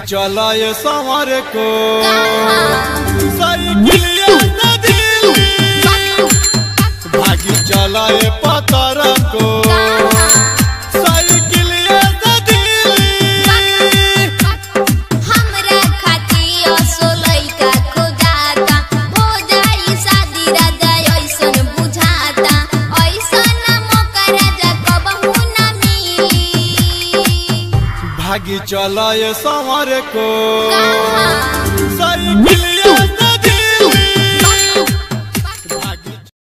चला ये संवर को साइकिलिया से दिल्ली भागी चला ये पतर को साइकिलिया से दिल्ली हमरा खातिर सोलई का खोजाता हो जाई शादी राजा ऐसन बुझाता ऐसन मौका राजा कबहू ना मिली भागी चला ये संवर को